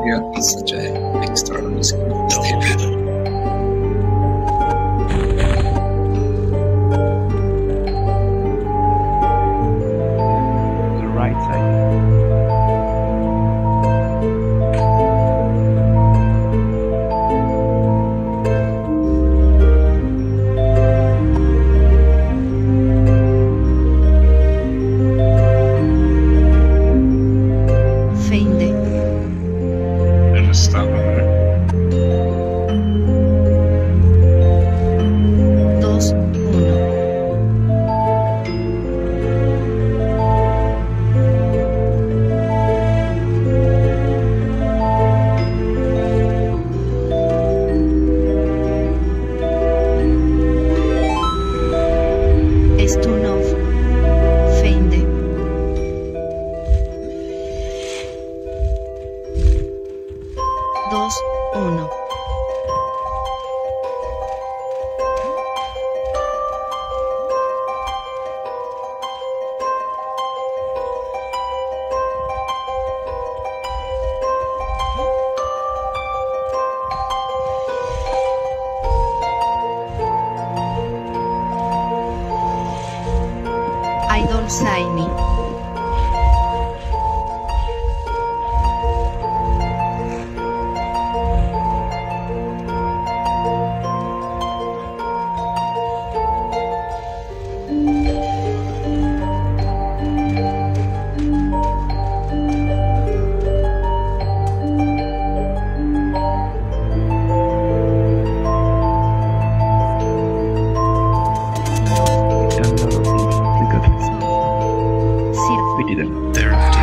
Yeah, it's such a big start on this. The right side. Feinde. And it's stop there. 2, 1. Stun off. Feinde. 2, 1. Idol Shiny. And a lot of things. We got it. Sylph. We didn't. There.